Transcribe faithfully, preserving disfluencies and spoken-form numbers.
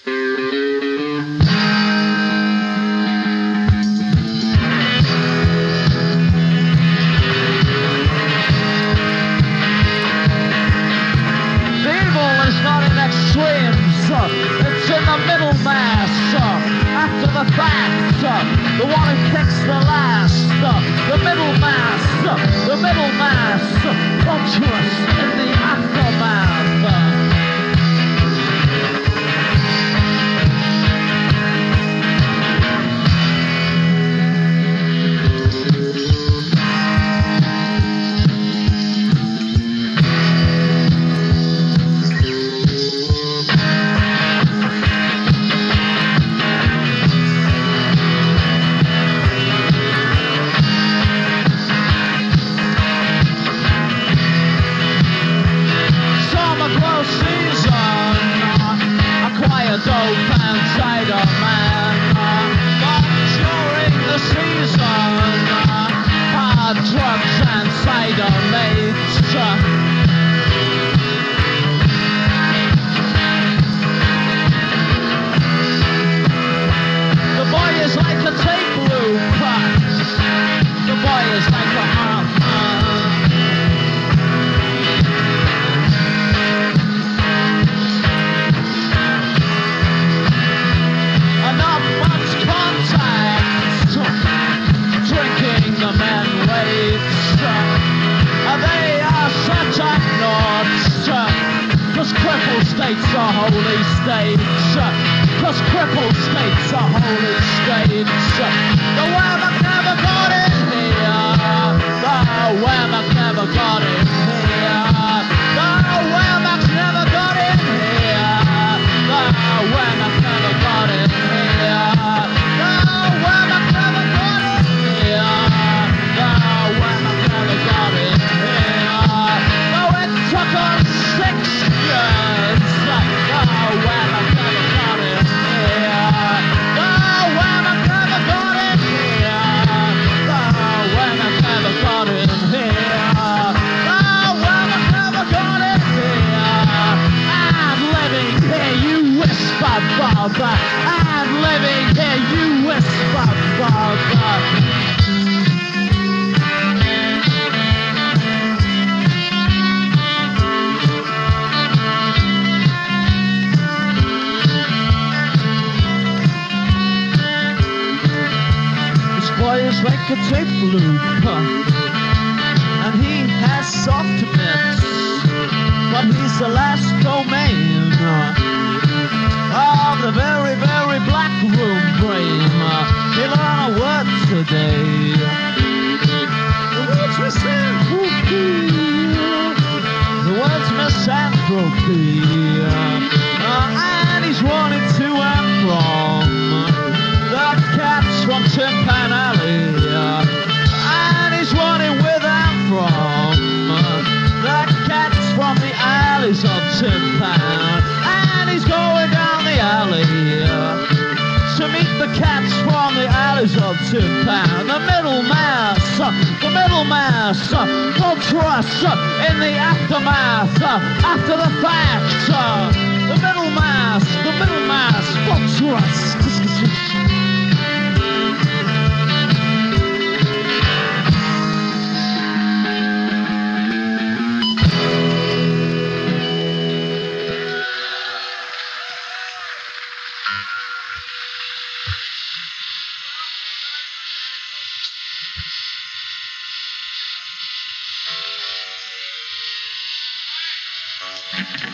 It's in the middle mass, after the fact, the one who picks the last, the middle mass, the middle mass, come to us in the aftermath. Dope and cider man, but during the season, hard drugs and cider mates. The boy is like a tape loop. The boy is like a heart. The man waits, uh, they are such a knots, uh, cause crippled states are holy states, uh, cause crippled states are holy states. uh, The Whammock never got in here, the Whammock never got in here, the Whammock never got in here, the Whammock never got in here, the Whammock never got in here. Took us six years. Oh, well, I never got it here. Oh, well, I never got it here. Oh, well, I never got it here. Oh, well, I never got it here. I'm living here, you whisper, Baba. I'm living here, you whisper, Baba. Is like a tape loop, and he has soft mitts, but he's the last domain of the very, very black room brain. He learned a word today. The words misanthropy. The words misanthropy. Uh, and he's running to and from the cats from Timpan Alley, and he's running with and from the cats from the alleys of Timpan, and he's going down the alley to meet the cats from the alleys of Timpan. The middle mass, the middle mass, don't trust in the aftermath, after the fact. The middle mass, the middle mass, don't trust. Thank you.